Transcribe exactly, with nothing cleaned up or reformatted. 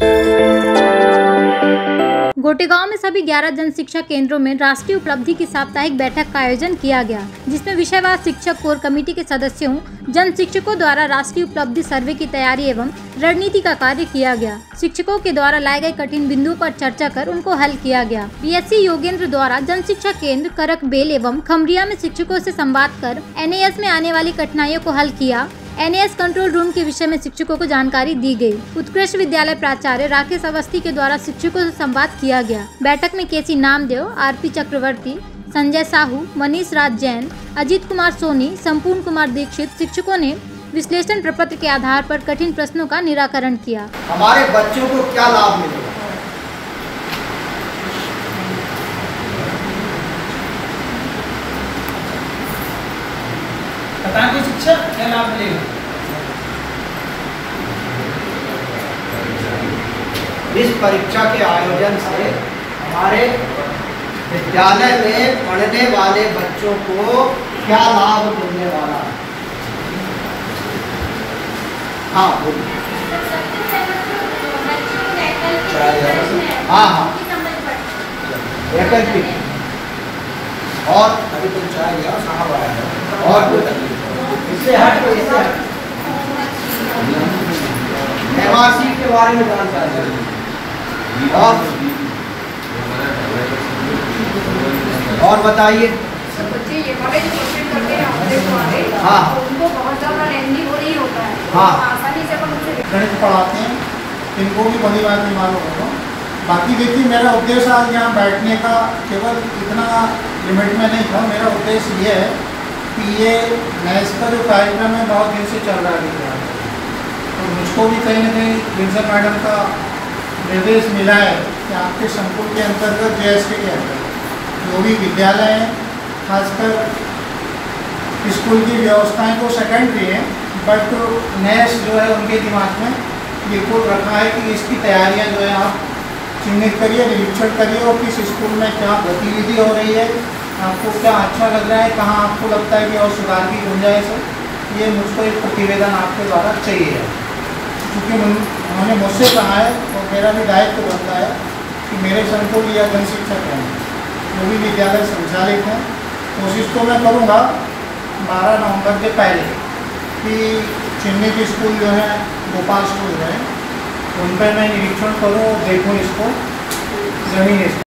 गोटेगांव में सभी ग्यारह जन शिक्षा केंद्रों में राष्ट्रीय उपलब्धि की साप्ताहिक बैठक का आयोजन किया गया, जिसमें विषयवार शिक्षक कोर कमेटी के सदस्यों जन शिक्षकों द्वारा राष्ट्रीय उपलब्धि सर्वे की तैयारी एवं रणनीति का कार्य किया गया। शिक्षकों के द्वारा लाए गए कठिन बिंदुओं पर चर्चा कर उनको हल किया गया। पीएससी योगेंद्र द्वारा जन शिक्षा केंद्र करकबेल एवं खमरिया में शिक्षकों से संवाद कर एनएएस में आने वाली कठिनाइयों को हल किया। एनएएस कंट्रोल रूम के विषय में शिक्षकों को जानकारी दी गई। उत्कृष्ट विद्यालय प्राचार्य राकेश अवस्थी के द्वारा शिक्षकों से संवाद किया गया। बैठक में केसी नामदेव, आरपी चक्रवर्ती, संजय साहू, मनीष राज जैन, अजीत कुमार सोनी, संपूर्ण कुमार दीक्षित शिक्षकों ने विश्लेषण प्रपत्र के आधार पर कठिन प्रश्नों का निराकरण किया। हमारे बच्चों को क्या लाभ मिलेगा? बताएं शिक्षक क्या लाभ मिलेगा? इस परीक्षा के आयोजन से हमारे विद्यालय में पढ़ने वाले बच्चों को क्या लाभ मिलने वाला है? हाँ बोलिए। हाँ हाँ वैकल्पिक और अभी तुम चाह गया साहब आया है और इससे हट को इससे हट निवासी के बारे में जानकारी और और बताइए। बच्चे ये वाले जो क्वेश्चन करते हैं हमारे वाले हाँ उनको बहुत ज़्यादा लेंदी हो रही होता है। हाँ आसानी से अपन उनसे गणित पढ़ाते हैं, इनको भी बड़ी बात नहीं मालूम होगा। बाकी देखिए मेरा उद्देश्य आज यहाँ बैठने का केवल इतना लिमिट में नहीं था। मेरा उद्देश्य ये है कि ये मैथ्स का जो कार्यक्रम है बहुत दिन से चल रहा है, तो मुझको भी कहीं ना कहीं प्रिंसिपल मैडम का निर्देश मिला है कि आपके संकुल के अंतर्गत जे एस के के अंतर्गत जो भी विद्यालय हैं, खासकर स्कूल की व्यवस्थाएं तो सेकेंडरी हैं, बट नेक्स्ट जो है उनके दिमाग में बिल्कुल रखा है कि इसकी तैयारियां जो है आप चिन्हित करिए, निरीक्षण करिए और किस स्कूल में क्या गतिविधि हो रही है, आपको क्या अच्छा लग रहा है, कहाँ आपको लगता है कि और सुधार की गुंजाइश है। ये मुझको एक प्रतिवेदन आपके द्वारा चाहिए है, क्योंकि उन्होंने मुझसे कहा है और मेरा भी दायित्व तो बनता है कि मेरे संकुल या जन शिक्षक हैं जो भी विद्यालय संचालित हैं, कोशिश तो मैं करूँगा बारह नवंबर के पहले कि चिन्हित स्कूल जो है गोपाल स्कूल जो है उन पर मैं निरीक्षण करूँ, देखूँ इसको ज़मीन